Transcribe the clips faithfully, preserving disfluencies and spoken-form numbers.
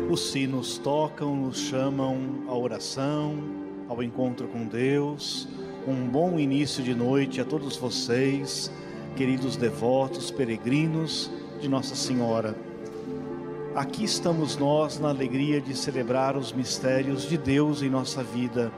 Os sinos tocam, nos chamam à oração, ao encontro com Deus. Um bom início de noite a todos vocês, queridos devotos, peregrinos de Nossa Senhora. Aqui estamos nós na alegria de celebrar os mistérios de Deus em nossa vida.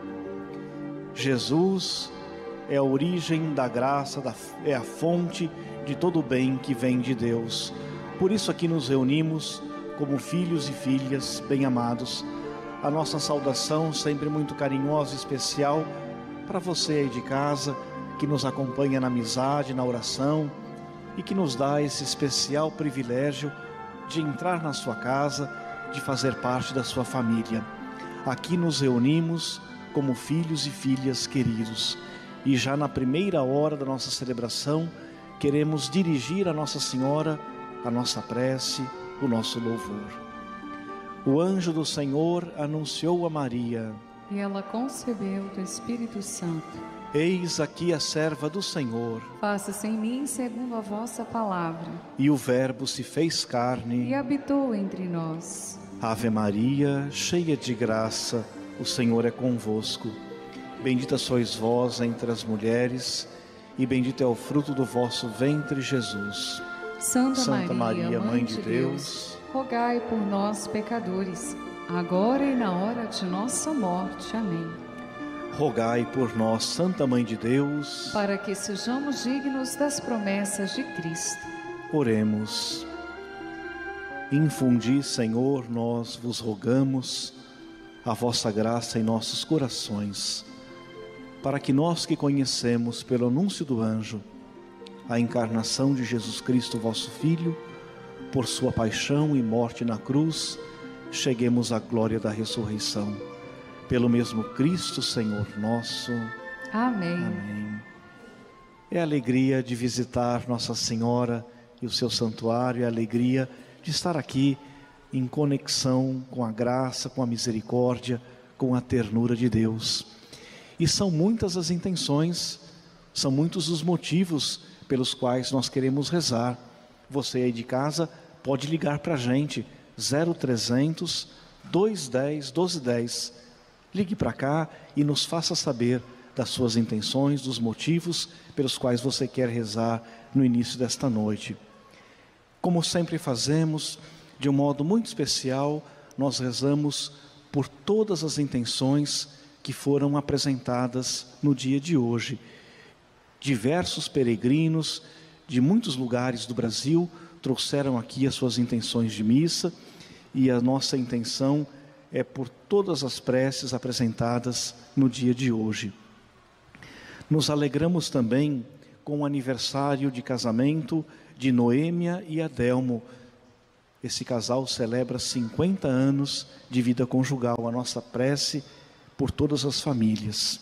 Jesus é a origem da graça, é a fonte de todo o bem que vem de Deus. Por isso aqui nos reunimos como filhos e filhas bem-amados. A nossa saudação sempre muito carinhosa e especial para você aí de casa, que nos acompanha na amizade, na oração e que nos dá esse especial privilégio de entrar na sua casa, de fazer parte da sua família. Aqui nos reunimos como filhos e filhas queridos e já na primeira hora da nossa celebração queremos dirigir a Nossa Senhora a nossa prece, o nosso louvor. O anjo do Senhor anunciou a Maria, e ela concebeu do Espírito Santo. Eis aqui a serva do Senhor. Faça-se em mim segundo a vossa palavra. E o Verbo se fez carne e habitou entre nós. Ave Maria, cheia de graça, o Senhor é convosco. Bendita sois vós entre as mulheres, e bendito é o fruto do vosso ventre, Jesus. Santa, Santa Maria, Maria, Mãe de Deus, rogai por nós, pecadores, agora e na hora de nossa morte. Amém. Rogai por nós, Santa Mãe de Deus, para que sejamos dignos das promessas de Cristo. Oremos. Infundi, Senhor, nós vos rogamos, a vossa graça em nossos corações, para que nós que conhecemos pelo anúncio do anjo a encarnação de Jesus Cristo, vosso Filho, por sua paixão e morte na cruz, cheguemos à glória da ressurreição. Pelo mesmo Cristo, Senhor nosso. Amém. Amém. É a alegria de visitar Nossa Senhora e o seu santuário, é a alegria de estar aqui em conexão com a graça, com a misericórdia, com a ternura de Deus. E são muitas as intenções, são muitos os motivos pelos quais nós queremos rezar. Você aí de casa pode ligar para a gente, zero trezentos, dois dez, doze dez. Ligue para cá e nos faça saber das suas intenções, dos motivos pelos quais você quer rezar no início desta noite. Como sempre fazemos, de um modo muito especial, nós rezamos por todas as intenções que foram apresentadas no dia de hoje. Diversos peregrinos de muitos lugares do Brasil trouxeram aqui as suas intenções de missa, e a nossa intenção é por todas as preces apresentadas no dia de hoje. Nos alegramos também com o aniversário de casamento de Noêmia e Adelmo. Esse casal celebra cinquenta anos de vida conjugal. A nossa prece por todas as famílias.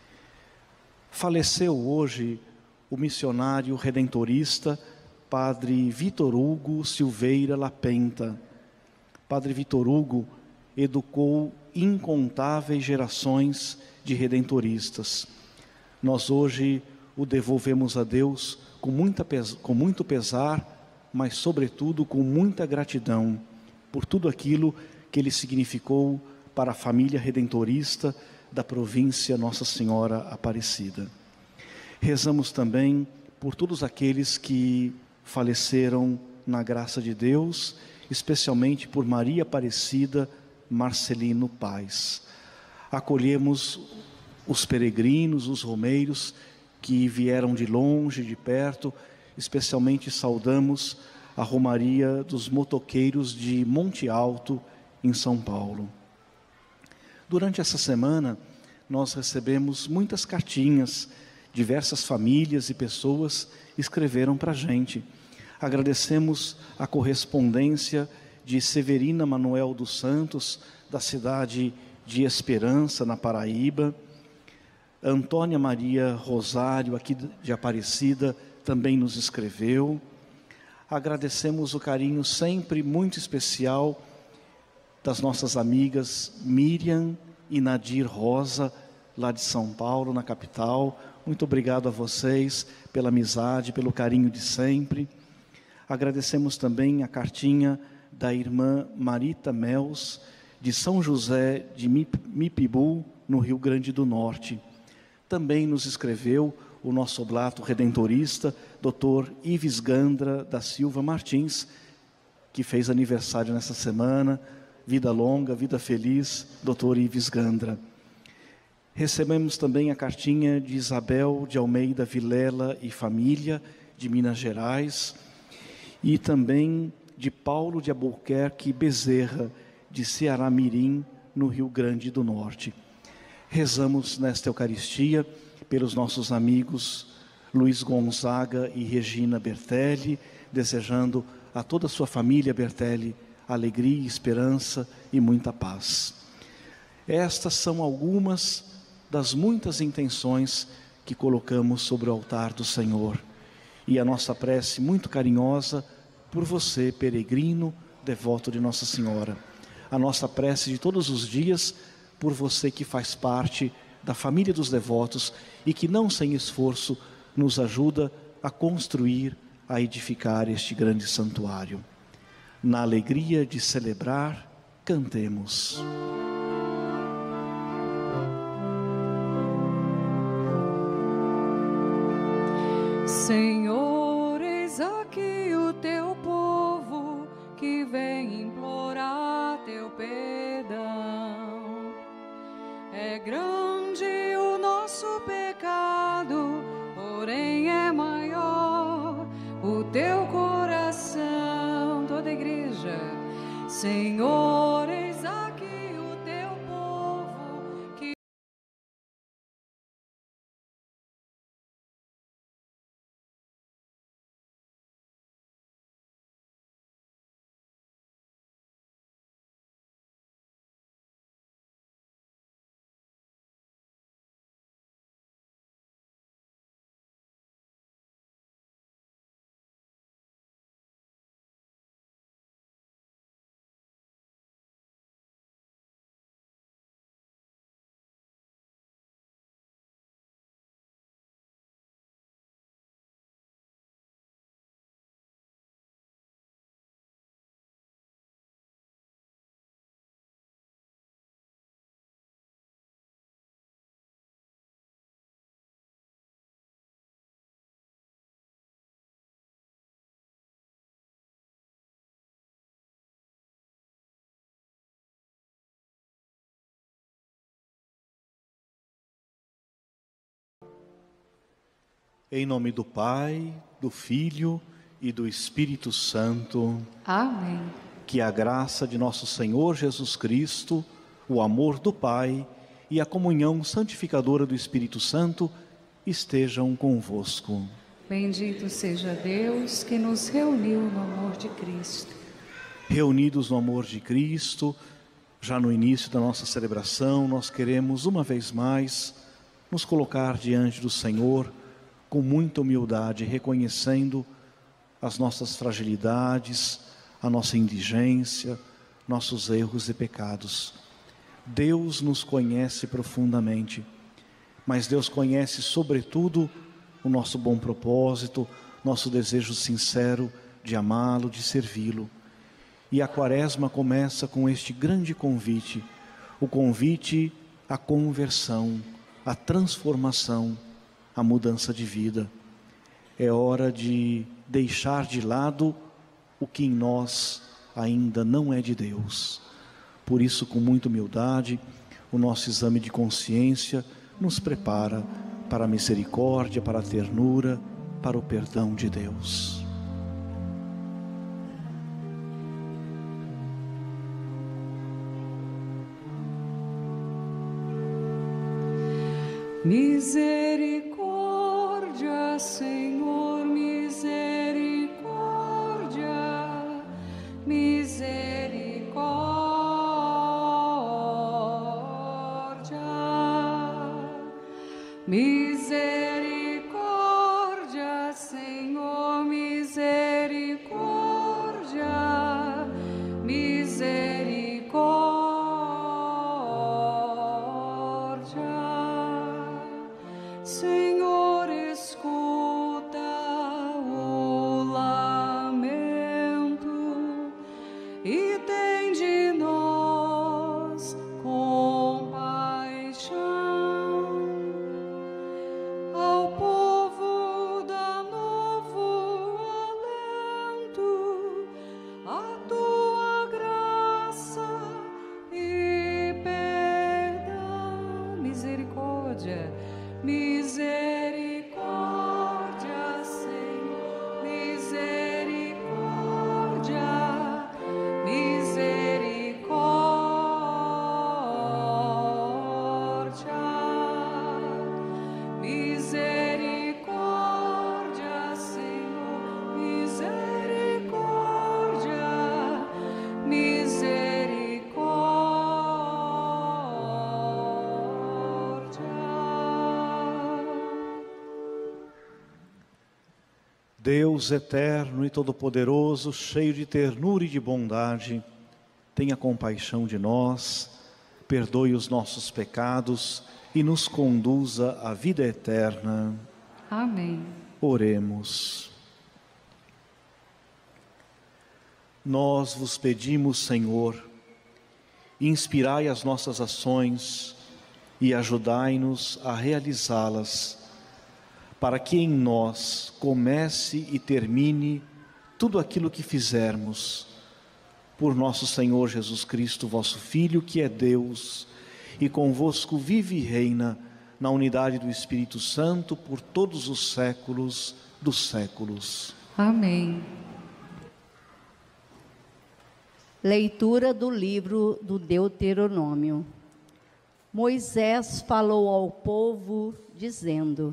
Faleceu hoje o missionário redentorista Padre Vitor Hugo Silveira Lapenta. Padre Vitor Hugo educou incontáveis gerações de redentoristas. Nós hoje o devolvemos a Deus com, muita, com muito pesar, mas sobretudo com muita gratidão por tudo aquilo que ele significou para a família redentorista da província Nossa Senhora Aparecida. Rezamos também por todos aqueles que faleceram na graça de Deus, especialmente por Maria Aparecida Marcelino Paz. Acolhemos os peregrinos, os romeiros que vieram de longe, de perto, especialmente saudamos a Romaria dos Motoqueiros de Monte Alto, em São Paulo. Durante essa semana, nós recebemos muitas cartinhas, diversas famílias e pessoas escreveram para a gente. Agradecemos a correspondência de Severina Manuel dos Santos, da cidade de Esperança, na Paraíba. Antônia Maria Rosário, aqui de Aparecida, também nos escreveu. Agradecemos o carinho sempre muito especial das nossas amigas Miriam e Nadir Rosa, lá de São Paulo, na capital. Muito obrigado a vocês pela amizade, pelo carinho de sempre. Agradecemos também a cartinha da irmã Marita Mels, de São José de Mipibu, no Rio Grande do Norte. Também nos escreveu o nosso oblato redentorista, doutor Ives Gandra da Silva Martins, que fez aniversário nessa semana. Vida longa, vida feliz, doutor Ives Gandra. Recebemos também a cartinha de Isabel de Almeida Vilela e família, de Minas Gerais, e também de Paulo de Albuquerque Bezerra, de Ceará Mirim, no Rio Grande do Norte. Rezamos nesta Eucaristia pelos nossos amigos Luiz Gonzaga e Regina Bertelli, desejando a toda a sua família Bertelli alegria, esperança e muita paz. Estas são algumas das muitas intenções que colocamos sobre o altar do Senhor. E a nossa prece muito carinhosa por você, peregrino, devoto de Nossa Senhora. A nossa prece de todos os dias por você que faz parte da família dos devotos e que não sem esforço nos ajuda a construir, a edificar este grande santuário. Na alegria de celebrar, cantemos. Senhor, eis aqui o teu povo que vem implorar teu perdão. É grande o nosso pecado, porém é maior o teu coração. Toda a igreja, Senhor, eis aqui o teu povo que Em nome do Pai, do Filho e do Espírito Santo. Amém. Que a graça de nosso Senhor Jesus Cristo, o amor do Pai e a comunhão santificadora do Espírito Santo estejam convosco. Bendito seja Deus que nos reuniu no amor de Cristo. Reunidos no amor de Cristo, já no início da nossa celebração, nós queremos uma vez mais nos colocar diante do Senhor com muita humildade, reconhecendo as nossas fragilidades, a nossa indigência, nossos erros e pecados. Deus nos conhece profundamente, mas Deus conhece sobretudo o nosso bom propósito, nosso desejo sincero de amá-lo, de servi-lo. E a Quaresma começa com este grande convite, o convite à conversão, à transformação, à mudança de vida. É hora de deixar de lado o que em nós ainda não é de Deus. Por isso, com muita humildade, o nosso exame de consciência nos prepara para a misericórdia, para a ternura, para o perdão de Deus. Misericórdia, Senhor, misericórdia, misericórdia, misericórdia, Senhor, misericórdia, misericórdia. Senhor, escuta o lamento, e tem de nós compaixão. Ao povo dá novo alento, a tua graça e perdão. Misericórdia, misericórdia, Senhor, misericórdia, misericórdia, misericórdia, Senhor, misericórdia, misericórdia. Deus eterno e todo-poderoso, cheio de ternura e de bondade, tenha compaixão de nós, perdoe os nossos pecados e nos conduza à vida eterna. Amém. Oremos. Nós vos pedimos, Senhor, inspirai as nossas ações e ajudai-nos a realizá-las, para que em nós comece e termine tudo aquilo que fizermos, por nosso Senhor Jesus Cristo, vosso Filho, que é Deus, e convosco vive e reina na unidade do Espírito Santo por todos os séculos dos séculos. Amém. Leitura do livro do Deuteronômio. Moisés falou ao povo, dizendo: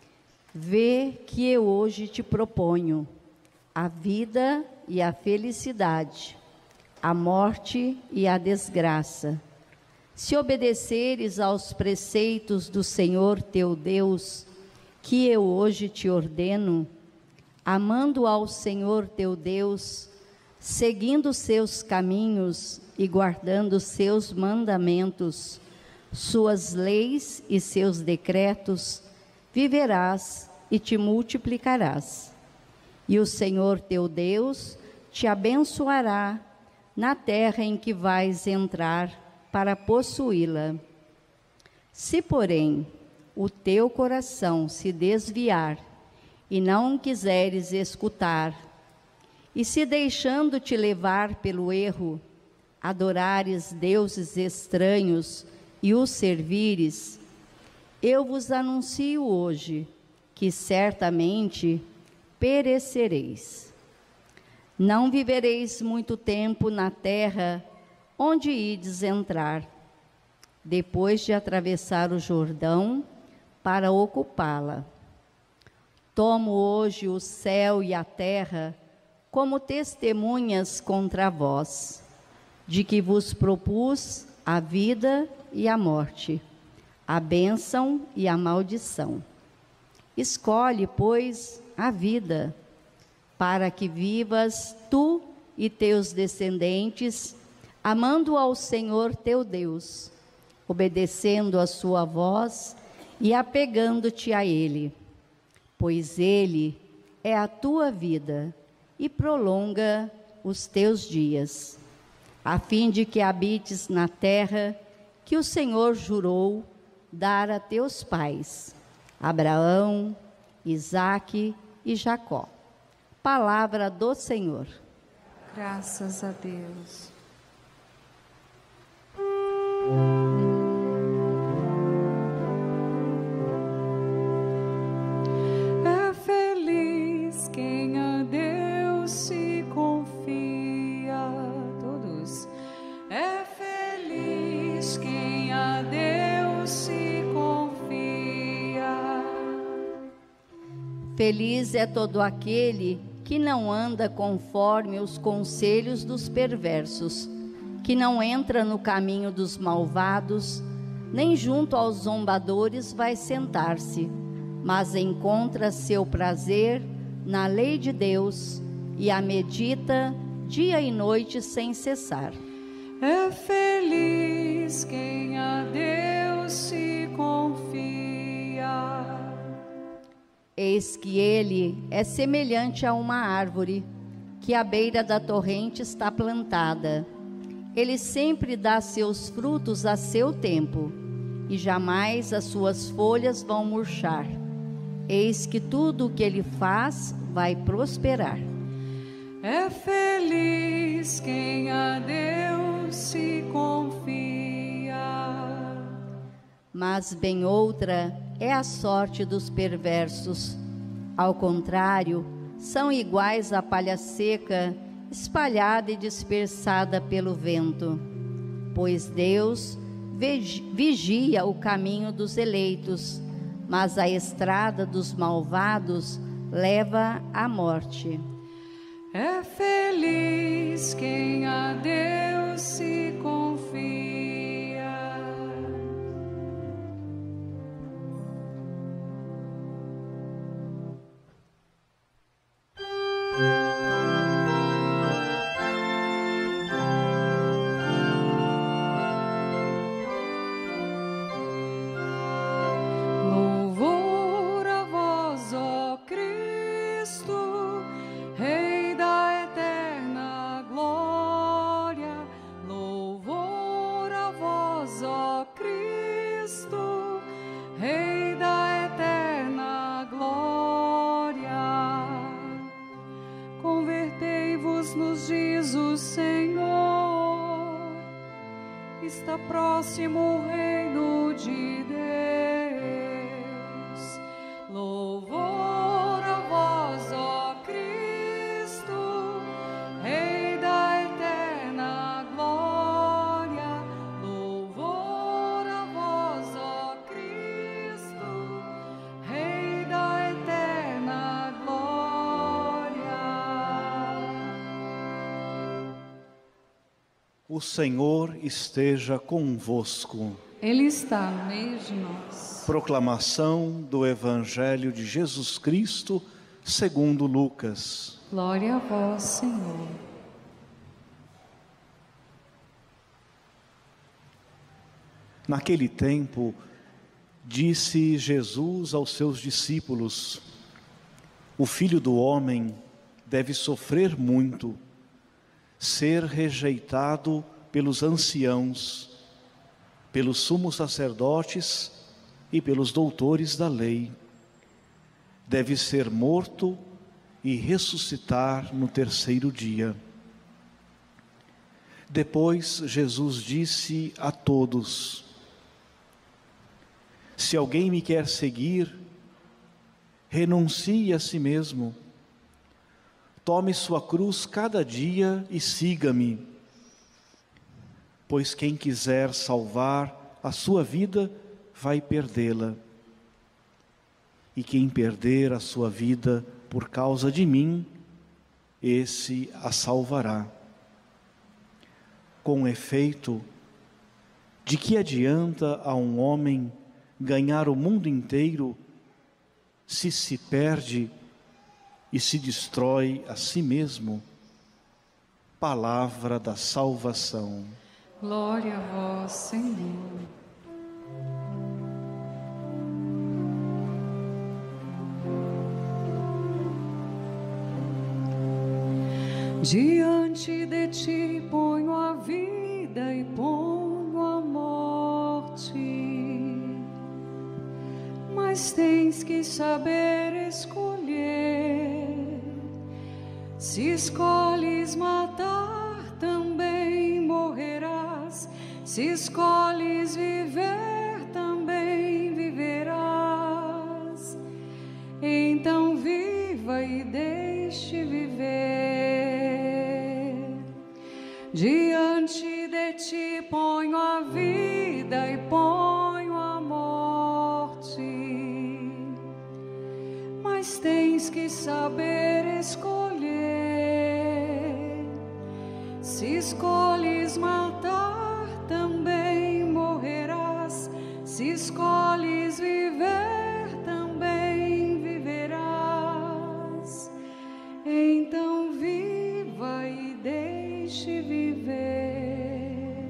Vê que eu hoje te proponho a vida e a felicidade, a morte e a desgraça. Se obedeceres aos preceitos do Senhor teu Deus, que eu hoje te ordeno, amando ao Senhor teu Deus, seguindo seus caminhos e guardando seus mandamentos, suas leis e seus decretos, viverás e te multiplicarás. E o Senhor teu Deus te abençoará na terra em que vais entrar para possuí-la. Se, porém, o teu coração se desviar e não quiseres escutar, e se deixando-te levar pelo erro, adorares deuses estranhos e os servires, eu vos anuncio hoje que certamente perecereis. Não vivereis muito tempo na terra onde ides entrar, depois de atravessar o Jordão para ocupá-la. Tomo hoje o céu e a terra como testemunhas contra vós, de que vos propus a vida e a morte, a bênção e a maldição. Escolhe, pois, a vida, para que vivas tu e teus descendentes, amando ao Senhor teu Deus, obedecendo a sua voz e apegando-te a Ele, pois Ele é a tua vida e prolonga os teus dias, a fim de que habites na terra que o Senhor jurou dar a teus pais, Abraão, Isaque e Jacó. Palavra do Senhor. Graças a Deus. É feliz quem a Deus se confia. Todos. É feliz quem a Deus se confia. Feliz é todo aquele que não anda conforme os conselhos dos perversos, que não entra no caminho dos malvados, nem junto aos zombadores vai sentar-se, mas encontra seu prazer na lei de Deus e a medita dia e noite sem cessar. É feliz quem a Deus se confia. Eis que ele é semelhante a uma árvore, que que à beira da torrente está plantada. Ele sempre dá seus frutos a seu tempo, e jamais as suas folhas vão murchar. Eis que tudo o que ele faz vai prosperar. É feliz quem a Deus se confia. Mas bem outra é a sorte dos perversos. Ao contrário, são iguais à palha seca, espalhada e dispersada pelo vento. Pois Deus vigia o caminho dos eleitos, mas a estrada dos malvados leva à morte. É feliz quem a Deus se confia. Louvor a vós, ó Cristo, Rei da eterna glória. Louvor a vós, ó Cristo, Rei da eterna glória. Convertei-vos nos dias do Senhor, está próximo o reino de Deus. Louvor a vós, ó Cristo, Rei da eterna glória. Louvor a vós, ó Cristo, Rei da eterna glória. O Senhor esteja convosco. Ele está no meio de nós. Proclamação do Evangelho de Jesus Cristo, segundo Lucas. Glória a vós, Senhor. Naquele tempo, disse Jesus aos seus discípulos: o Filho do Homem deve sofrer muito, ser rejeitado pelos anciãos, pelos sumos sacerdotes e pelos doutores da lei. Deve ser morto e ressuscitar no terceiro dia. Depois Jesus disse a todos: se alguém me quer seguir, renuncie a si mesmo, tome sua cruz cada dia e siga-me. Pois quem quiser salvar a sua vida, vai perdê-la. E quem perder a sua vida por causa de mim, esse a salvará. Com efeito, de que adianta a um homem ganhar o mundo inteiro, se se perde e se destrói a si mesmo? Palavra da salvação. Glória a vós, Senhor. Diante de ti ponho a vida e ponho a morte, mas tens que saber escolher. Se escolhes matar, também morrerás. Se escolhes viver, também viverás. Então viva e deixe viver. Diante de ti ponho a vida e ponho a morte, mas tens que saber escolher. Se escolhes matar, também morrerás. Se escolhes viver, também viverás. Então viva e deixe viver.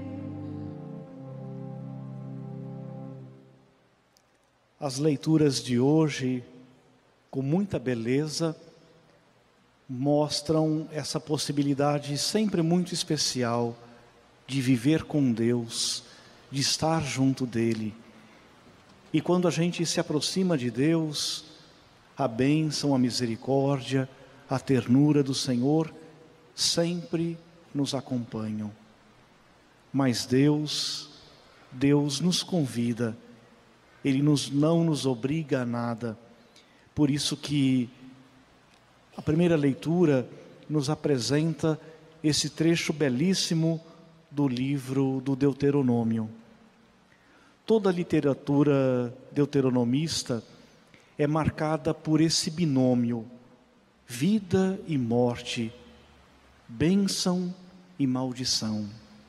As leituras de hoje, com muita beleza, mostram essa possibilidade sempre muito especial de viver com Deus, de estar junto dele. E quando a gente se aproxima de Deus, a bênção, a misericórdia, a ternura do Senhor sempre nos acompanham. Mas Deus, Deus nos convida, Ele nos, não nos obriga a nada. Por isso que a primeira leitura nos apresenta esse trecho belíssimo do livro do Deuteronômio. Toda a literatura deuteronomista é marcada por esse binômio, vida e morte, bênção e maldição.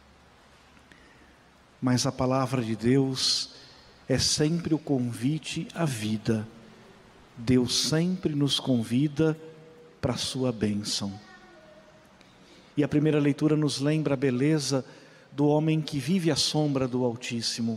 Mas a palavra de Deus é sempre o convite à vida. Deus sempre nos convida para a sua bênção. E a primeira leitura nos lembra a beleza do homem que vive à sombra do Altíssimo.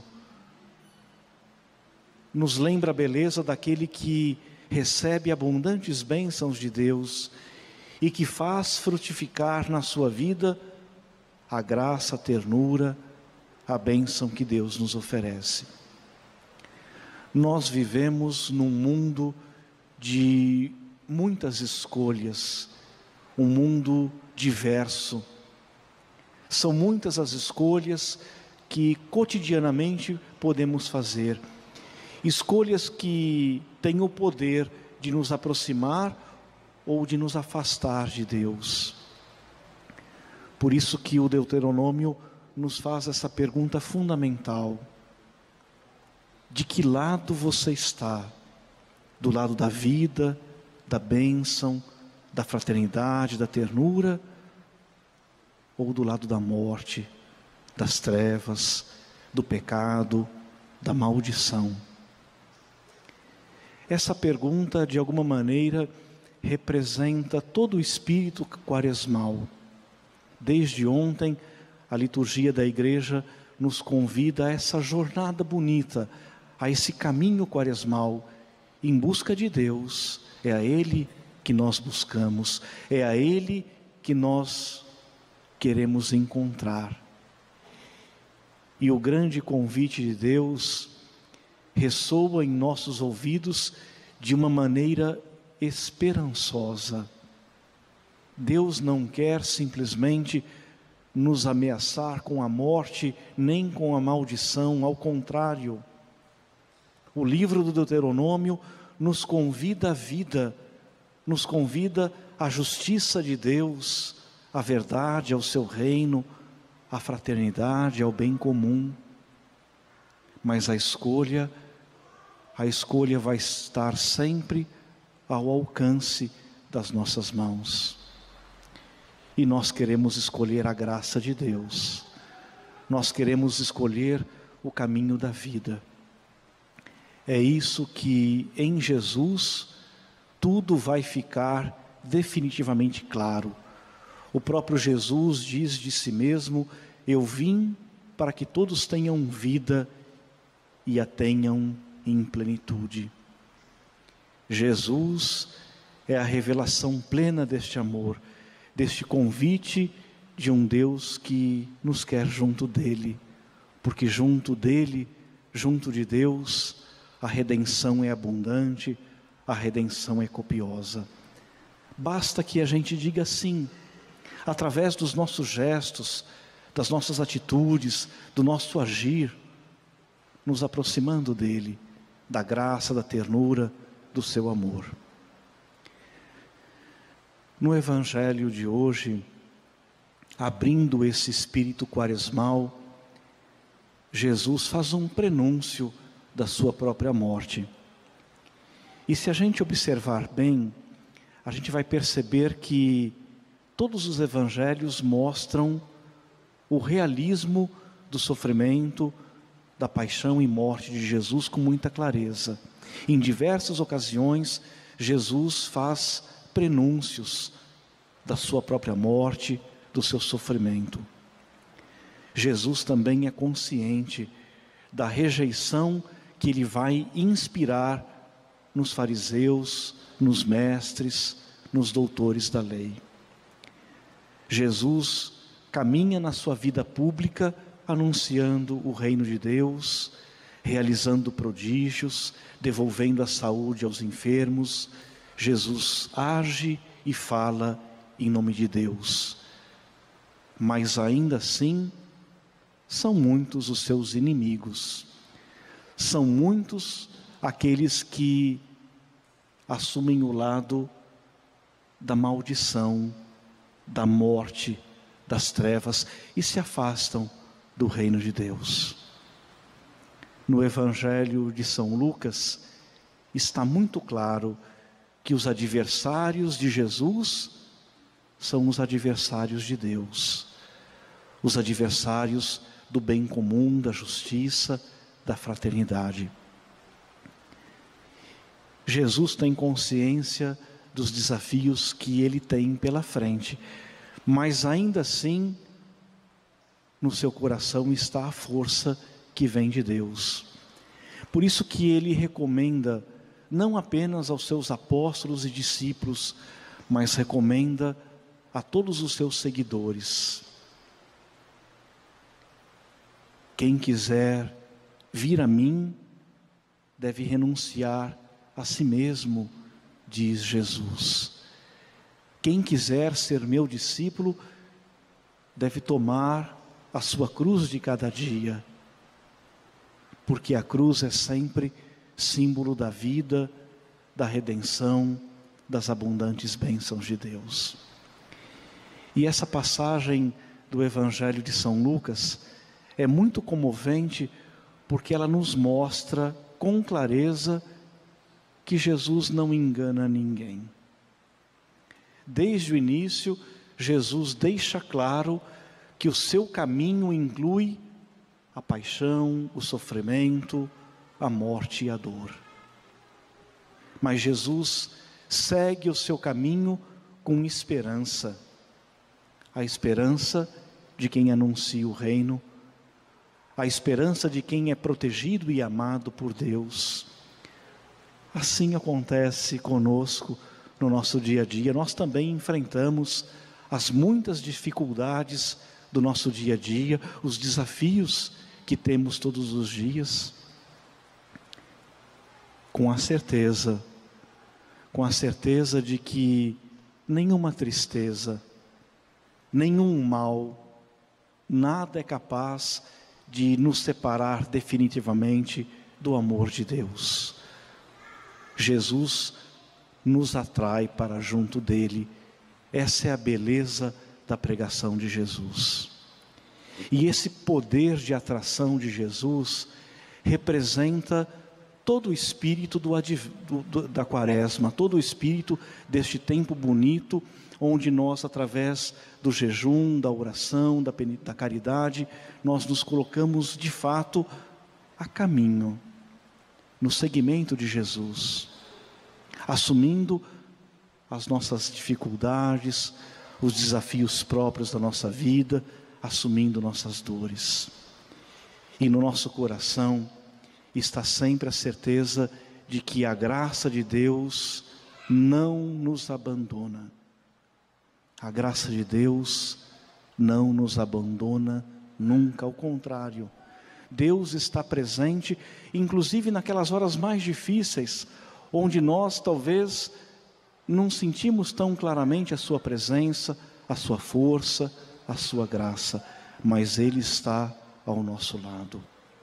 Nos lembra a beleza daquele que recebe abundantes bênçãos de Deus e que faz frutificar na sua vida a graça, a ternura, a bênção que Deus nos oferece. Nós vivemos num mundo de muitas escolhas, um mundo diverso. São muitas as escolhas que cotidianamente podemos fazer. Escolhas que têm o poder de nos aproximar ou de nos afastar de Deus. Por isso que o Deuteronômio nos faz essa pergunta fundamental: de que lado você está? Do lado da vida, da bênção, da fraternidade, da ternura, ou do lado da morte, das trevas, do pecado, da maldição? Essa pergunta, de alguma maneira, representa todo o espírito quaresmal. Desde ontem, a liturgia da igreja nos convida a essa jornada bonita, a esse caminho quaresmal, em busca de Deus. É a Ele que nós buscamos, é a Ele que nós queremos encontrar. E o grande convite de Deus ressoa em nossos ouvidos de uma maneira esperançosa. Deus não quer simplesmente nos ameaçar com a morte, nem com a maldição, ao contrário. O livro do Deuteronômio nos convida à vida, nos convida à justiça de Deus, à verdade, ao seu reino, à fraternidade, ao bem comum. Mas a escolha, a escolha vai estar sempre ao alcance das nossas mãos. E nós queremos escolher a graça de Deus. Nós queremos escolher o caminho da vida. É isso que em Jesus tudo vai ficar definitivamente claro. O próprio Jesus diz de si mesmo: eu vim para que todos tenham vida e a tenham em plenitude. Jesus é a revelação plena deste amor, deste convite de um Deus que nos quer junto dele, porque junto dele, junto de Deus, a redenção é abundante, a redenção é copiosa. Basta que a gente diga sim, através dos nossos gestos, das nossas atitudes, do nosso agir, nos aproximando dele, da graça, da ternura, do seu amor. No Evangelho de hoje, abrindo esse espírito quaresmal, Jesus faz um prenúncio da sua própria morte. E se a gente observar bem, a gente vai perceber que todos os evangelhos mostram o realismo do sofrimento, da paixão e morte de Jesus com muita clareza. Em diversas ocasiões, Jesus faz prenúncios da sua própria morte, do seu sofrimento. Jesus também é consciente da rejeição que ele vai inspirar nos fariseus, nos mestres, nos doutores da lei. Jesus caminha na sua vida pública anunciando o reino de Deus, realizando prodígios, devolvendo a saúde aos enfermos. Jesus age e fala em nome de Deus. Mas ainda assim, são muitos os seus inimigos. São muitos aqueles que assumem o lado da maldição, da morte, das trevas e se afastam do reino de Deus. No Evangelho de São Lucas está muito claro que os adversários de Jesus são os adversários de Deus, os adversários do bem comum, da justiça, da fraternidade. Jesus tem consciência dos desafios que ele tem pela frente, mas ainda assim, no seu coração está a força que vem de Deus. Por isso que ele recomenda, não apenas aos seus apóstolos e discípulos, mas recomenda a todos os seus seguidores: quem quiser vir a mim, deve renunciar a si mesmo, diz Jesus. Quem quiser ser meu discípulo, deve tomar a sua cruz de cada dia, porque a cruz é sempre símbolo da vida, da redenção, das abundantes bênçãos de Deus. E essa passagem do Evangelho de São Lucas é muito comovente, porque ela nos mostra com clareza que Jesus não engana ninguém. Desde o início, Jesus deixa claro que o seu caminho inclui a paixão, o sofrimento, a morte e a dor. Mas Jesus segue o seu caminho com esperança, a esperança de quem anuncia o reino, a esperança de quem é protegido e amado por Deus. Assim acontece conosco no nosso dia a dia. Nós também enfrentamos as muitas dificuldades do nosso dia a dia, os desafios que temos todos os dias, com a certeza, com a certeza de que nenhuma tristeza, nenhum mal, nada é capaz de nos separar definitivamente do amor de Deus. Jesus nos atrai para junto dele. Essa é a beleza da pregação de Jesus. E esse poder de atração de Jesus representa todo o espírito do, do, da quaresma, todo o espírito deste tempo bonito, onde nós, através do jejum, da oração, da, da caridade, nós nos colocamos de fato a caminho, no seguimento de Jesus, assumindo as nossas dificuldades, os desafios próprios da nossa vida, assumindo nossas dores. E no nosso coração está sempre a certeza de que a graça de Deus não nos abandona. A graça de Deus não nos abandona nunca, ao contrário. Deus está presente, inclusive naquelas horas mais difíceis, onde nós talvez não sentimos tão claramente a sua presença, a sua força, a sua graça, mas Ele está ao nosso lado.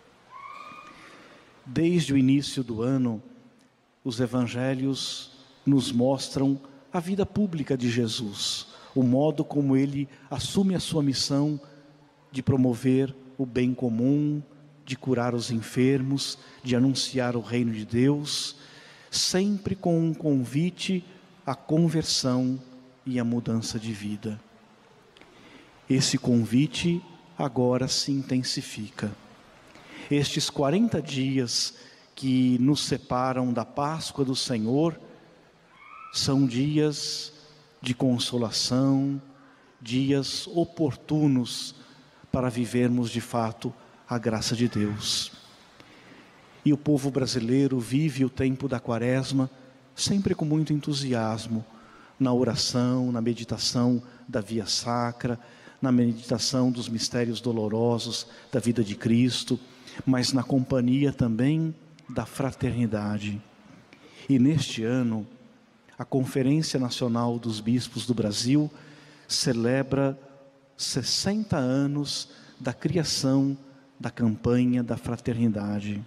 Desde o início do ano, os evangelhos nos mostram a vida pública de Jesus, o modo como Ele assume a sua missão de promover o bem comum, de curar os enfermos, de anunciar o reino de Deus, sempre com um convite à conversão e à mudança de vida. Esse convite agora se intensifica. Estes quarenta dias que nos separam da Páscoa do Senhor são dias de consolação, dias oportunos para vivermos de fato a graça de Deus. E o povo brasileiro vive o tempo da quaresma sempre com muito entusiasmo, na oração, na meditação da via sacra, na meditação dos mistérios dolorosos da vida de Cristo, mas na companhia também da fraternidade. E neste ano, a Conferência Nacional dos Bispos do Brasil celebra sessenta anos da criação da campanha da fraternidade.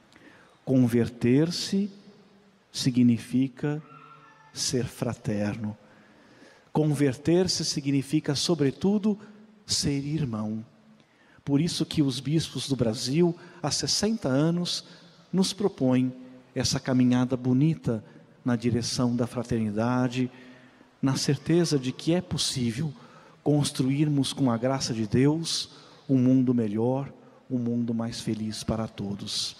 Converter-se significa ser fraterno. Converter-se significa, sobretudo, ser irmão. Por isso que os bispos do Brasil, há sessenta anos, nos propõem essa caminhada bonita na direção da fraternidade, na certeza de que é possível construirmos com a graça de Deus um mundo melhor, um mundo mais feliz para todos.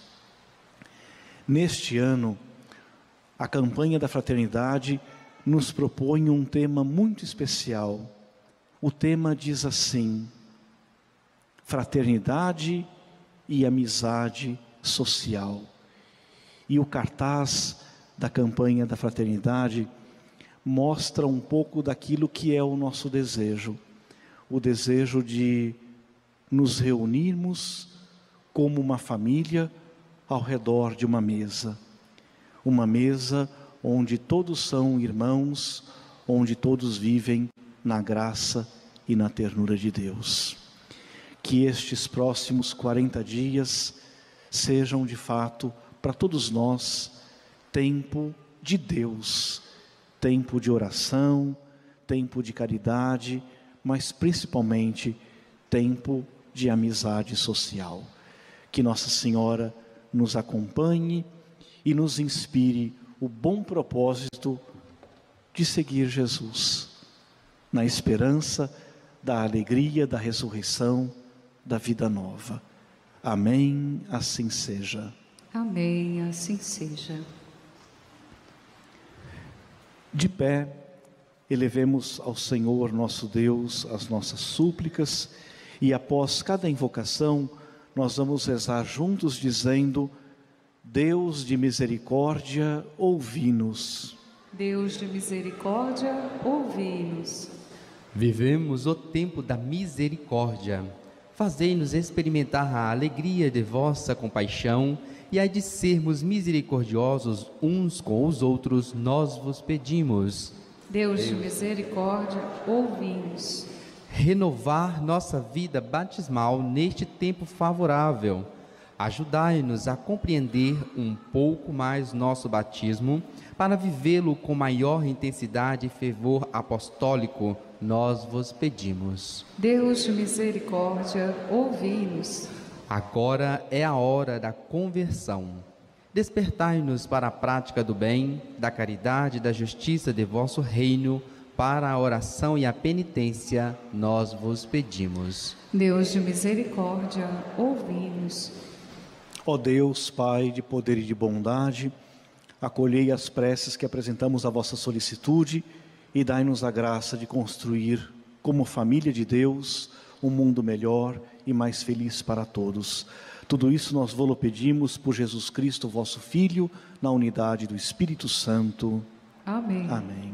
Neste ano, a campanha da fraternidade nos propõe um tema muito especial. O tema diz assim: fraternidade e amizade social. E o cartaz da campanha da fraternidade mostra um pouco daquilo que é o nosso desejo. O desejo de nos reunirmos como uma família ao redor de uma mesa. Uma mesa onde todos são irmãos, onde todos vivem na graça e na ternura de Deus. Que estes próximos quarenta dias sejam de fato, para todos nós, tempo de Deus, tempo de oração, tempo de caridade, mas principalmente tempo de amizade social. Que Nossa Senhora nos acompanhe e nos inspire o bom propósito de seguir Jesus, na esperança da alegria da ressurreição, da vida nova. Amém, assim seja. Amém, assim seja. De pé, elevemos ao Senhor nosso Deus as nossas súplicas e após cada invocação nós vamos rezar juntos dizendo: Deus de misericórdia, ouvi-nos. Deus de misericórdia, ouvi-nos. Vivemos o tempo da misericórdia. Fazei-nos experimentar a alegria de vossa compaixão e a de sermos misericordiosos uns com os outros, nós vos pedimos. Deus de misericórdia, ouvi-nos. Renovar nossa vida batismal neste tempo favorável. Ajudai-nos a compreender um pouco mais nosso batismo, para vivê-lo com maior intensidade e fervor apostólico, nós vos pedimos. Deus de misericórdia, ouvi-nos. Agora é a hora da conversão. Despertai-nos para a prática do bem, da caridade e da justiça de vosso reino, para a oração e a penitência, nós vos pedimos. Deus de misericórdia, ouvi-nos. Ó Deus, Pai de poder e de bondade, acolhei as preces que apresentamos à vossa solicitude e dai-nos a graça de construir, como família de Deus, um mundo melhor e mais feliz para todos. Tudo isso nós vos pedimos por Jesus Cristo, vosso Filho, na unidade do Espírito Santo. Amém. Amém.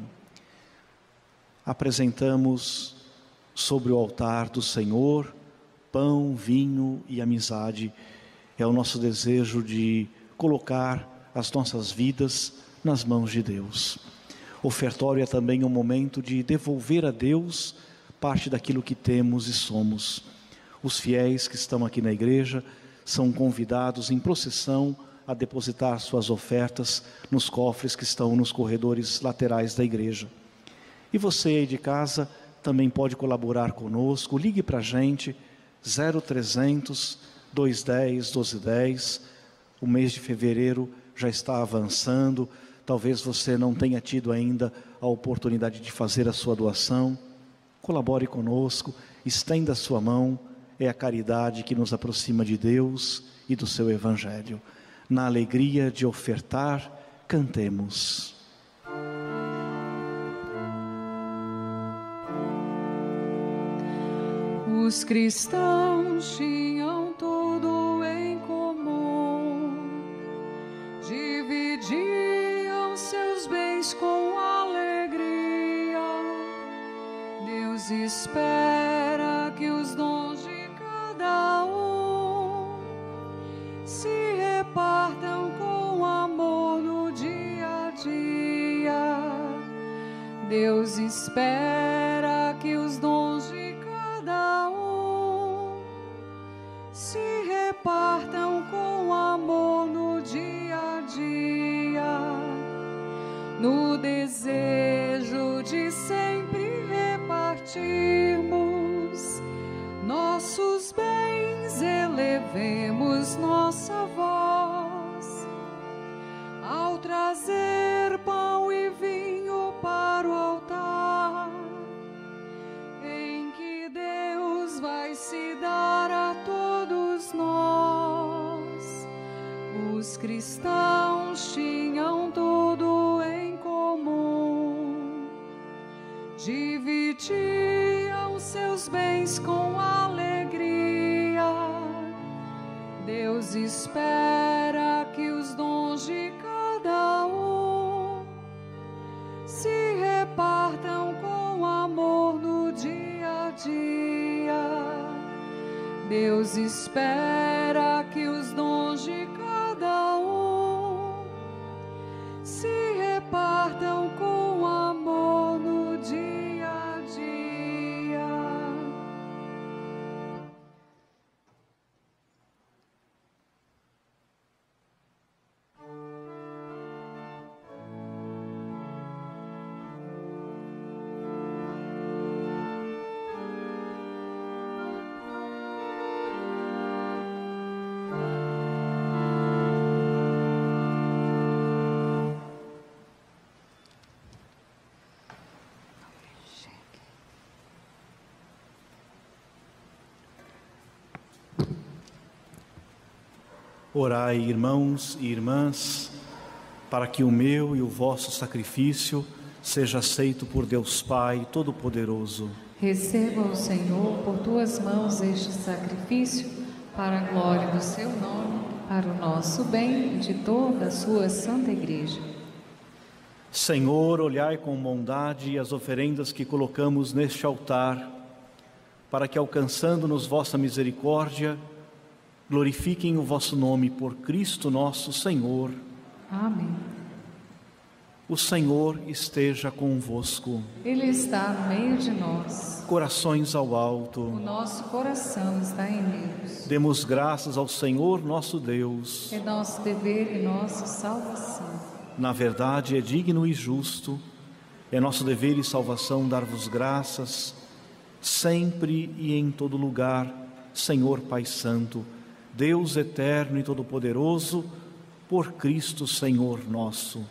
Apresentamos sobre o altar do Senhor pão, vinho e amizade. É o nosso desejo de colocar as nossas vidas nas mãos de Deus. Ofertório é também um momento de devolver a Deus parte daquilo que temos e somos. Os fiéis que estão aqui na igreja são convidados em procissão a depositar suas ofertas nos cofres que estão nos corredores laterais da igreja. E você aí de casa também pode colaborar conosco. Ligue para a gente, zero trezentos, duzentos e dez, doze dez. O mês de fevereiro já está avançando. Talvez você não tenha tido ainda a oportunidade de fazer a sua doação. Colabore conosco, estenda a sua mão. É a caridade que nos aproxima de Deus e do seu Evangelho. Na alegria de ofertar, cantemos. Os cristãos tinham tudo em comum, dividiam seus bens com alegria, Deus espera que os dons de cada um se repartam com amor no dia a dia. Deus espera que os dons de cada um se repartam com amor no dia a dia, no desejo de sempre repartirmos nossos bens, elevemos nossa voz ao trazer pão e vinho para o altar, em que Deus vai se dar a todos nós. Os cristãos tinham tudo em comum, dividiam seus bens com alegria. Deus espera que os dons de cada um se repartam com amor no dia a dia. Deus espera que os dons de cada um se repartam com amor no dia a dia. Orai, irmãos e irmãs, para que o meu e o vosso sacrifício seja aceito por Deus Pai Todo-Poderoso. Receba o Senhor por tuas mãos este sacrifício, para a glória do seu nome, para o nosso bem e de toda a sua santa Igreja. Senhor, olhai com bondade as oferendas que colocamos neste altar, para que, alcançando-nos vossa misericórdia, glorifiquem o vosso nome por Cristo nosso Senhor. Amém. O Senhor esteja convosco. Ele está no meio de nós. Corações ao alto. O nosso coração está em Deus. Demos graças ao Senhor nosso Deus. É nosso dever e nossa salvação. Na verdade, é digno e justo, é nosso dever e salvação dar-vos graças, sempre e em todo lugar, Senhor Pai Santo, Deus eterno e todo-poderoso, por Cristo Senhor nosso.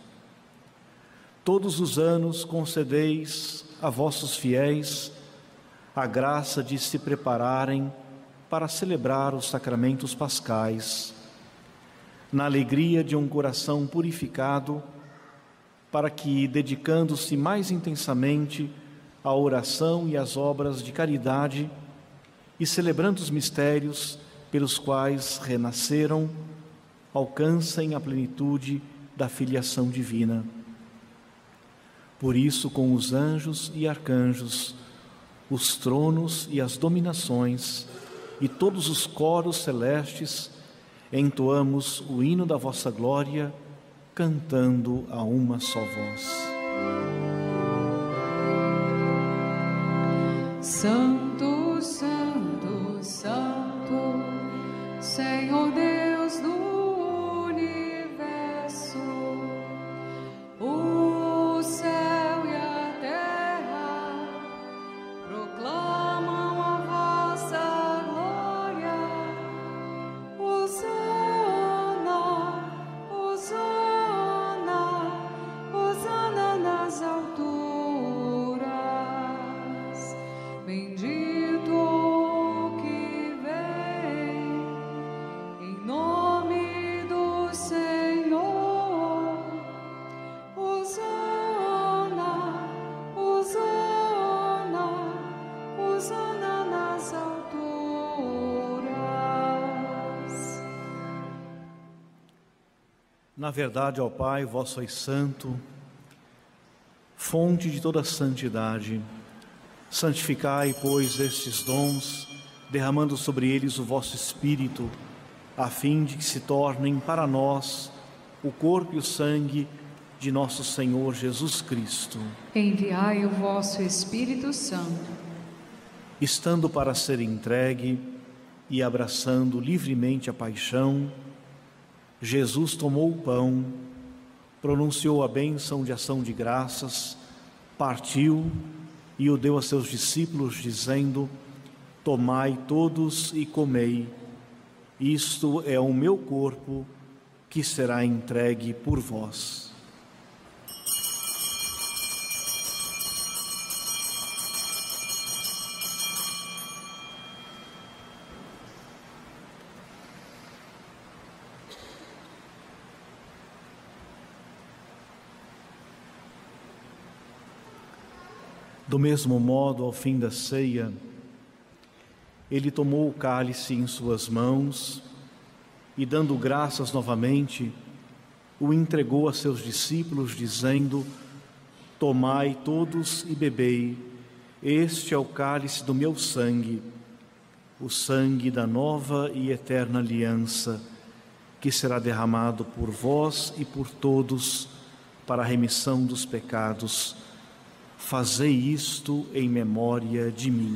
Todos os anos concedeis a vossos fiéis a graça de se prepararem para celebrar os sacramentos pascais, na alegria de um coração purificado, para que, dedicando-se mais intensamente à oração e às obras de caridade, e celebrando os mistérios pelos quais renasceram, alcancem a plenitude da filiação divina. Por isso, com os anjos e arcanjos, os tronos e as dominações e todos os coros celestes, entoamos o hino da vossa glória, cantando a uma só voz. Santo, Santo, Santo, Senhor Deus do universo, o céu e a terra proclamam a vossa glória. Hosana, Hosana, Hosana nas alturas. Bendito o que vem em nome do Senhor. Hosana, Hosana, Hosana nas alturas. Na verdade, ó Pai, vós sois santo, fonte de toda santidade. Santificai, pois, estes dons, derramando sobre eles o vosso Espírito, a fim de que se tornem para nós o corpo e o sangue de nosso Senhor Jesus Cristo. Enviai o vosso Espírito Santo. Estando para ser entregue e abraçando livremente a paixão, Jesus tomou o pão, pronunciou a bênção de ação de graças, partiu e o deu a seus discípulos, dizendo: tomai todos e comei, isto é o meu corpo que será entregue por vós. Do mesmo modo, ao fim da ceia, ele tomou o cálice em suas mãos e, dando graças novamente, o entregou a seus discípulos, dizendo: tomai todos e bebei, este é o cálice do meu sangue, o sangue da nova e eterna aliança, que será derramado por vós e por todos para a remissão dos pecados. Fazei isto em memória de mim.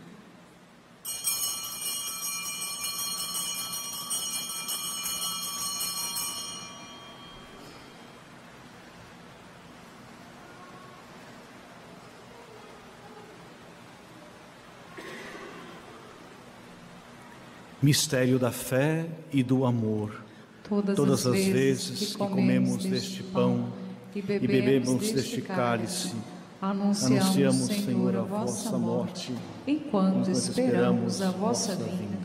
Mistério da fé e do amor. Todas, Todas as vezes, vezes que comemos deste pão e bebemos deste cálice, anunciamos, anunciamos, Senhor, Senhor, a vossa morte, enquanto, enquanto esperamos a vossa vinda.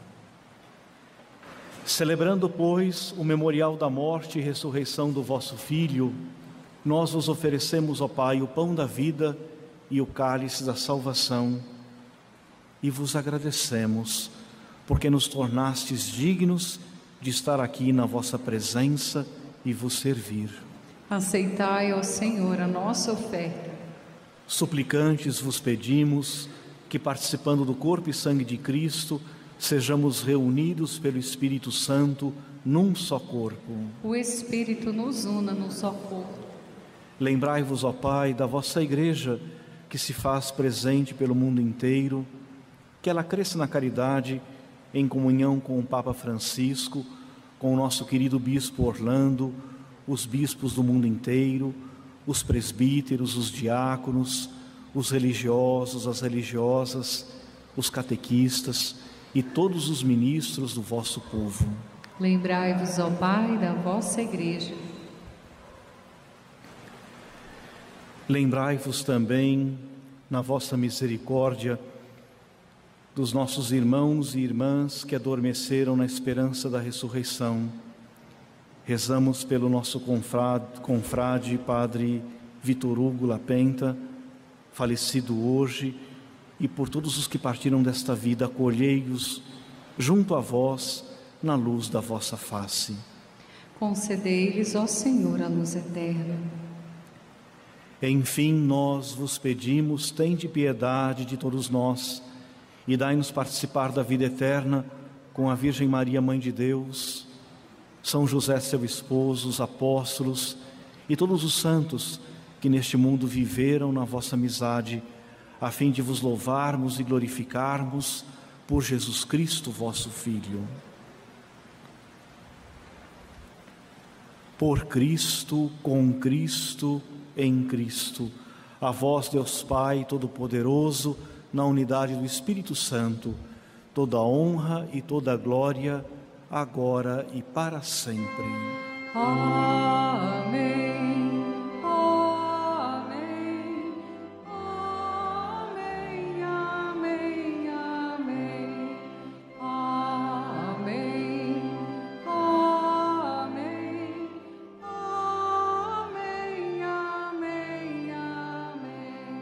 Celebrando, pois, o memorial da morte e ressurreição do vosso Filho, nós vos oferecemos, ó Pai, o pão da vida e o cálice da salvação, e vos agradecemos, porque nos tornastes dignos de estar aqui na vossa presença e vos servir. Aceitai, ó Senhor, a nossa oferta. Suplicantes vos pedimos que, participando do corpo e sangue de Cristo, sejamos reunidos pelo Espírito Santo num só corpo. O Espírito nos una num só corpo. Lembrai-vos, ó Pai, da vossa Igreja, que se faz presente pelo mundo inteiro, que ela cresça na caridade, em comunhão com o Papa Francisco, com o nosso querido Bispo Orlando, os bispos do mundo inteiro, os presbíteros, os diáconos, os religiosos, as religiosas, os catequistas e todos os ministros do vosso povo. Lembrai-vos, ó Pai, da vossa Igreja. Lembrai-vos também, na vossa misericórdia, dos nossos irmãos e irmãs que adormeceram na esperança da ressurreição. Rezamos pelo nosso confrade, confrade Padre Vitor Hugo Lapenta, falecido hoje, e por todos os que partiram desta vida. Acolhei-os junto a vós, na luz da vossa face. Concedei-lhes, ó Senhor, a luz eterna. Enfim, nós vos pedimos, tende piedade de todos nós, e dai-nos participar da vida eterna com a Virgem Maria, Mãe de Deus, São José, seu esposo, os apóstolos e todos os santos que neste mundo viveram na vossa amizade, a fim de vos louvarmos e glorificarmos por Jesus Cristo, vosso Filho. Por Cristo, com Cristo, em Cristo, a vós, Deus Pai Todo-Poderoso, na unidade do Espírito Santo, toda a honra e toda a glória, agora e para sempre. Amém. Amém. Amém. Amém. Amém. Amém. Amém. Amém. Amém. Amém.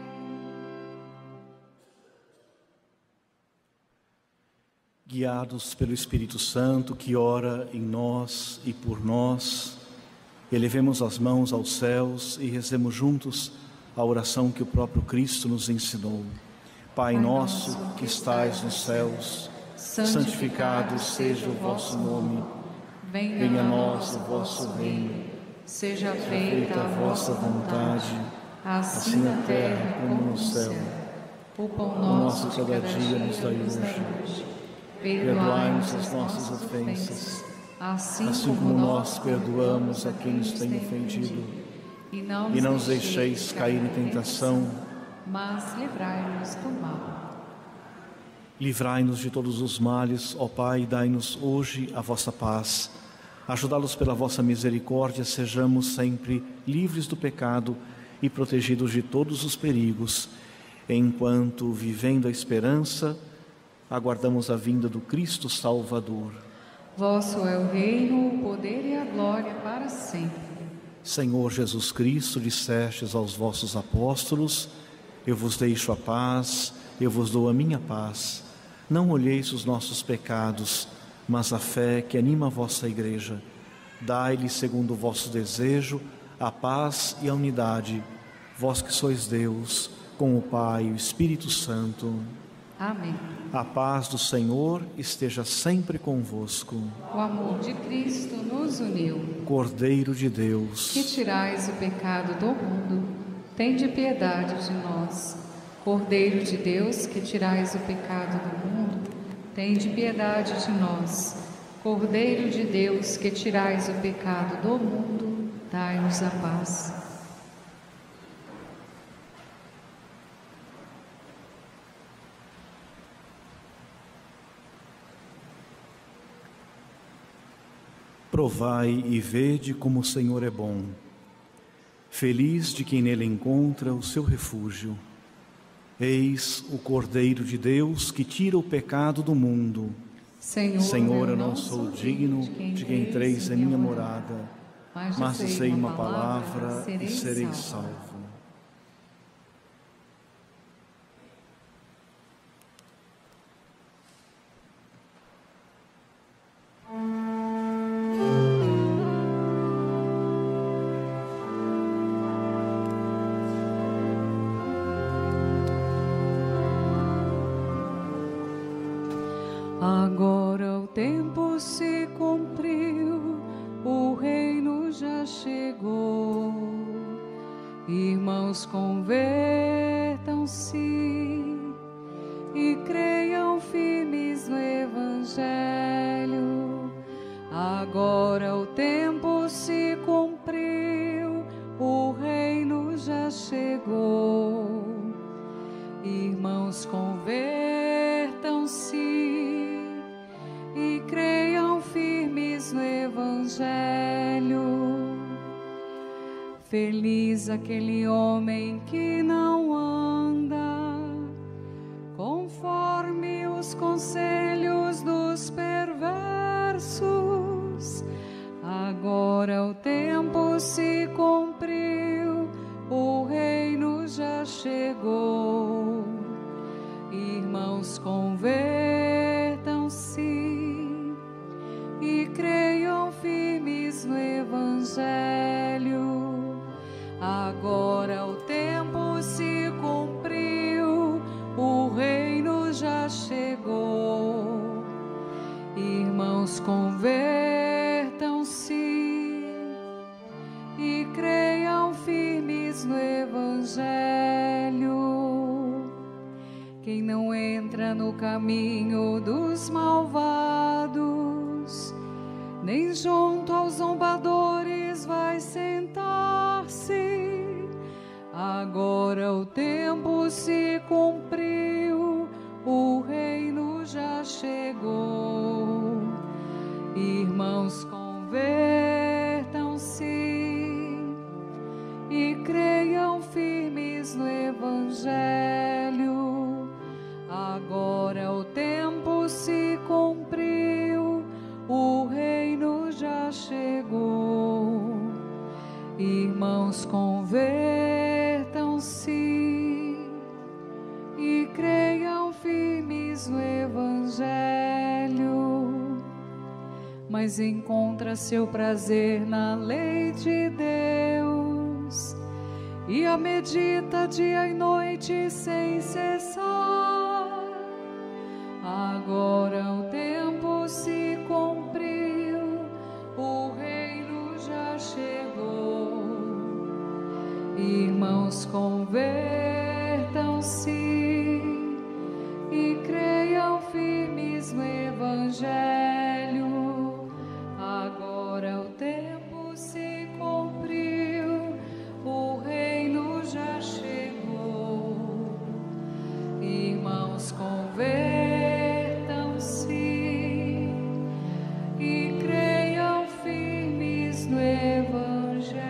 Guiados pelo Espírito Santo que ora em nós e por nós, elevemos as mãos aos céus e rezemos juntos a oração que o próprio Cristo nos ensinou. Pai nosso que estais nos céus, santificado seja o vosso nome. Venha a nós o vosso reino. Seja Feita a vossa vontade, assim na terra como no céu. O pão O nosso cada dia nos dai hoje. Perdoai-nos as nossas ofensas, assim assim como nós perdoamos a quem nos tem ofendido. E não E não nos deixeis cair em tentação, mas livrai-nos do mal. livrai-nos de todos os males, ó Pai, e dai-nos hoje a vossa paz. Ajudá-los pela vossa misericórdia, sejamos sempre livres do pecado e protegidos de todos os perigos, enquanto, vivendo a esperança, aguardamos a vinda do Cristo Salvador. Vosso é o reino, o poder e a glória para sempre. Senhor Jesus Cristo, dissestes aos vossos apóstolos: eu vos deixo a paz, eu vos dou a minha paz. Não olheis os nossos pecados, mas a fé que anima a vossa igreja. Dai-lhe, segundo o vosso desejo, a paz e a unidade, vós que sois Deus, com o Pai e o Espírito Santo. Amém. A paz do Senhor esteja sempre convosco. O amor de Cristo nos uniu. Cordeiro de Deus, Que tirais o pecado do mundo, tende piedade de nós. Cordeiro de Deus, que tirais o pecado do mundo, tende piedade de nós. Cordeiro de Deus, que tirais o pecado do mundo, dai-nos a paz. provai e vede como o Senhor é bom. Feliz de quem nele encontra o seu refúgio. Eis o Cordeiro de Deus que tira o pecado do mundo. Senhor, Senhor, eu não sou digno de que entreis em minha morada, mas dizei uma palavra e serei salvo. Agora o tempo se cumpriu, o reino já chegou. Irmãos, convertam-se e creiam firmes no Evangelho. Agora o tempo se cumpriu, o reino já chegou. Irmãos, convertam-se e creiam firmes no Evangelho. Feliz aquele homem que não anda conforme os conselhos dos perversos. Agora o tempo se cumpriu, o reino já chegou. Irmãos, convertam-se e creiam firmes no Evangelho. Agora o tempo se cumpriu, o reino já chegou. Irmãos, convertam-se e creiam firmes no Evangelho. Quem não entra no caminho dos malvados, nem junto aos zombadores vai sentar-se. Agora o tempo se cumpriu, o reino já chegou. Irmãos, convertam-se e creiam firmes no Evangelho. Agora o tempo se cumpriu, o reino já chegou. Irmãos, convertam-se e creiam firmes no Evangelho. Mas encontra seu prazer na lei de Deus e a medita dia e noite sem cessar. Agora o tempo se cumpriu, o reino já chegou. Irmãos, convertam-se e creiam firmes no Evangelho. Agora o tempo se cumpriu, o reino já chegou. Irmãos, convertam-se e creiam firmes no Evangelho.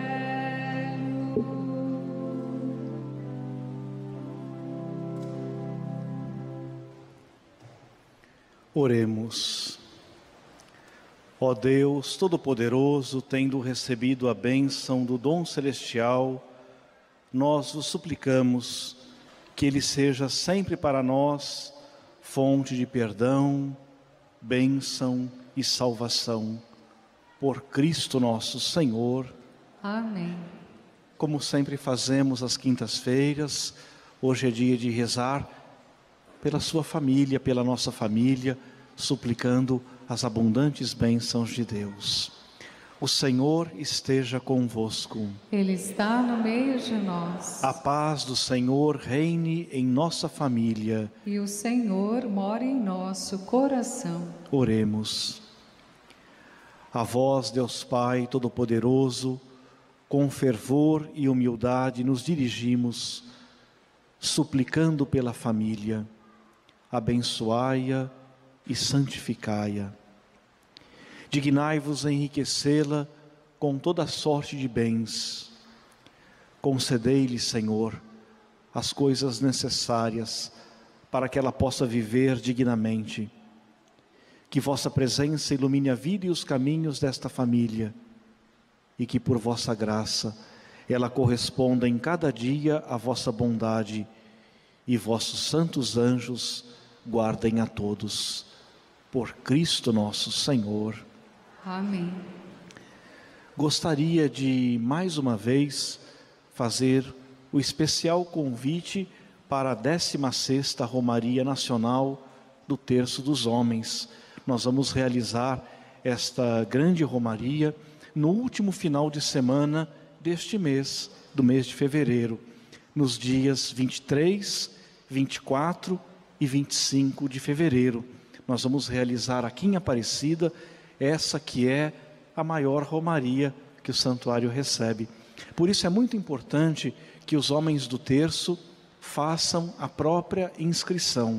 Oremos. Ó Deus Todo-Poderoso, tendo recebido a bênção do dom celestial, nós vos suplicamos que ele seja sempre para nós fonte de perdão, bênção e salvação. Por Cristo nosso Senhor. Amém. Como sempre fazemos às quintas-feiras, hoje é dia de rezar pela sua família, pela nossa família, suplicando as abundantes bênçãos de Deus. O Senhor esteja convosco. Ele está no meio de nós. A paz do Senhor reine em nossa família. E o Senhor mora em nosso coração. Oremos. A vós, Deus Pai Todo-Poderoso, com fervor e humildade nos dirigimos, suplicando pela família. Abençoai-a e santificai-a. Dignai-vos a enriquecê-la com toda sorte de bens. Concedei-lhe, Senhor, as coisas necessárias para que ela possa viver dignamente. Que vossa presença ilumine a vida e os caminhos desta família e que por vossa graça ela corresponda em cada dia à vossa bondade e vossos santos anjos guardem a todos. Por Cristo nosso Senhor. Amém. Gostaria de, mais uma vez, fazer o especial convite para a décima sexta Romaria Nacional do Terço dos Homens. Nós vamos realizar esta grande Romaria no último final de semana deste mês, do mês de fevereiro, nos dias vinte e três, vinte e quatro e vinte e cinco de fevereiro. Nós vamos realizar aqui em Aparecida essa que é a maior romaria que o santuário recebe. Por isso é muito importante que os homens do terço façam a própria inscrição.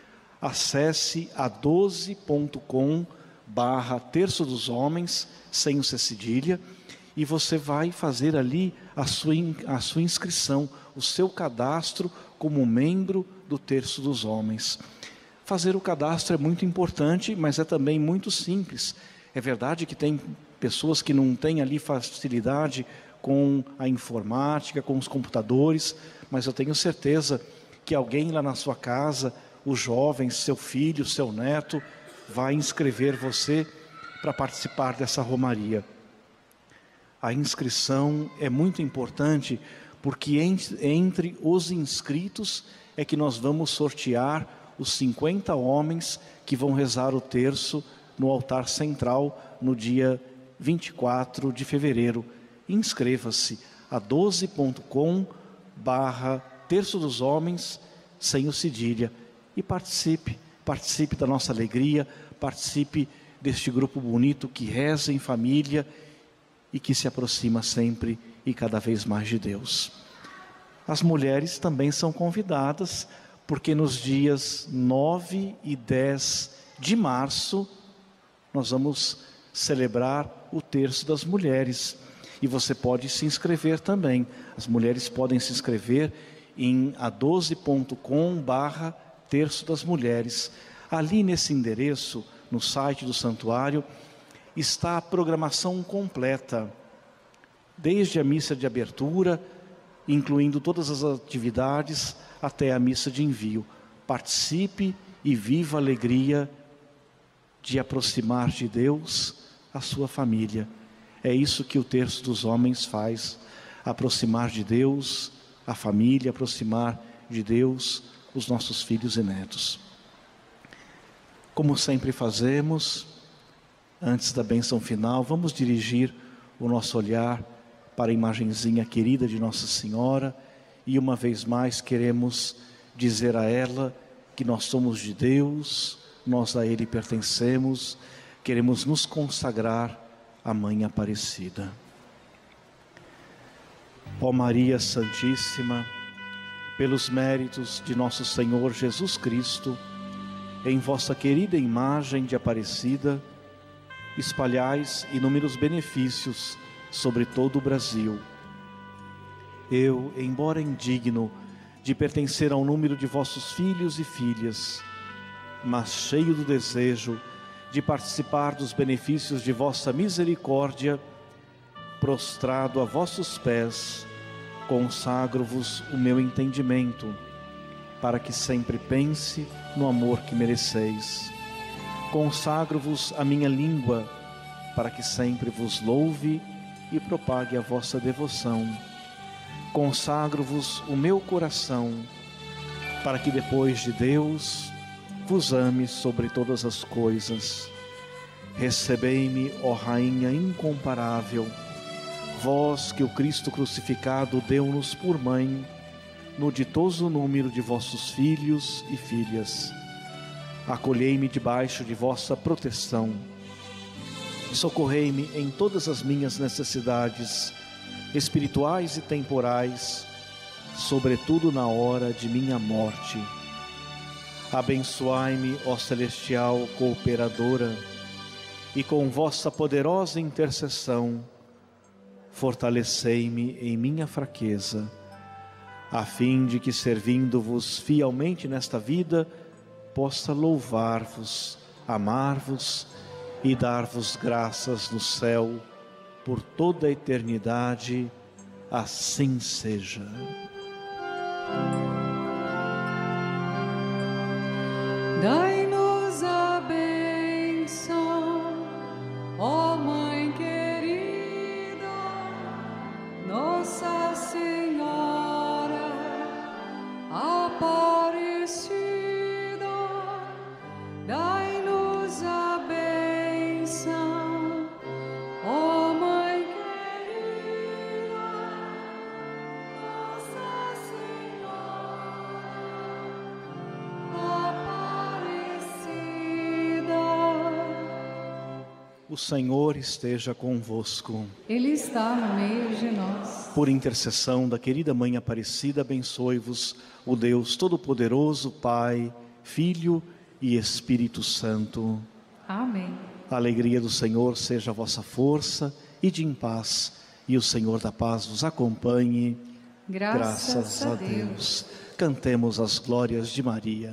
Acesse a doze ponto com barra terço dos homens, sem o C cedilha, e você vai fazer ali a sua, a sua inscrição, o seu cadastro como membro do Terço dos Homens. Fazer o cadastro é muito importante, mas é também muito simples. É verdade que tem pessoas que não têm ali facilidade com a informática, com os computadores, mas eu tenho certeza que alguém lá na sua casa, os jovens, seu filho, seu neto, vai inscrever você para participar dessa romaria. A inscrição é muito importante, porque entre os inscritos é que nós vamos sortear os cinquenta homens que vão rezar o terço no altar central no dia vinte e quatro de fevereiro. Inscreva-se a doze ponto com barra terço dos homens, sem o cedilha, e participe, participe da nossa alegria, participe deste grupo bonito que reza em família e que se aproxima sempre e cada vez mais de Deus. As mulheres também são convidadas, porque nos dias nove e dez de março, nós vamos celebrar o terço das mulheres. E você pode se inscrever também. As mulheres podem se inscrever em a doze ponto com barra terço das mulheres. Ali nesse endereço, no site do santuário, está a programação completa, desde a missa de abertura, incluindo todas as atividades, até a missa de envio. Participe e viva a alegria de aproximar de Deus a sua família. É isso que o Terço dos Homens faz, aproximar de Deus a família, aproximar de Deus os nossos filhos e netos. Como sempre fazemos, antes da bênção final, vamos dirigir o nosso olhar para a imagenzinha querida de Nossa Senhora e uma vez mais queremos dizer a ela que nós somos de Deus, nós a Ele pertencemos, queremos nos consagrar à Mãe Aparecida. Ó Maria Santíssima, pelos méritos de nosso Senhor Jesus Cristo, em vossa querida imagem de Aparecida, espalhais inúmeros benefícios sobre todo o Brasil. Eu, embora indigno de pertencer ao número de vossos filhos e filhas, mas cheio do desejo de participar dos benefícios de vossa misericórdia, prostrado a vossos pés, consagro-vos o meu entendimento, para que sempre pense no amor que mereceis. Consagro-vos a minha língua, para que sempre vos louve e propague a vossa devoção. Consagro-vos o meu coração, para que depois de Deus vos ame sobre todas as coisas. Recebei-me, ó Rainha incomparável, vós que o Cristo crucificado deu-nos por mãe, no ditoso número de vossos filhos e filhas. Acolhei-me debaixo de vossa proteção. Socorrei-me em todas as minhas necessidades, espirituais e temporais, sobretudo na hora de minha morte. Abençoai-me, ó celestial cooperadora, e com vossa poderosa intercessão, fortalecei-me em minha fraqueza, a fim de que, servindo-vos fielmente nesta vida, possa louvar-vos, amar-vos e dar-vos graças no céu por toda a eternidade. Assim seja. Dai-nos a bênção, ó Mãe querida, Nossa Senhora Aparecida. Dai-nos a bênção, ó Mãe querida, Nossa Senhora Aparecida. O Senhor esteja convosco. Ele está no meio de nós. Por intercessão da querida Mãe Aparecida, abençoe-vos o Deus Todo-Poderoso, Pai, Filho e Espírito Santo. Amém. A alegria do Senhor seja a vossa força, ide em paz, e o Senhor da paz vos acompanhe. Graças, Graças a a Deus. Deus. Cantemos as glórias de Maria.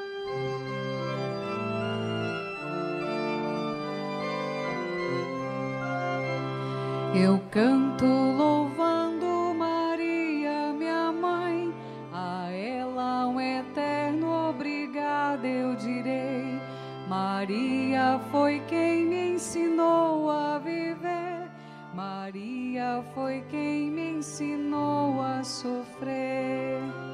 Eu canto louvando Maria, minha mãe, a ela um eterno obrigado eu direi. Maria foi quem me ensinou a viver, Maria foi quem me ensinou a sofrer.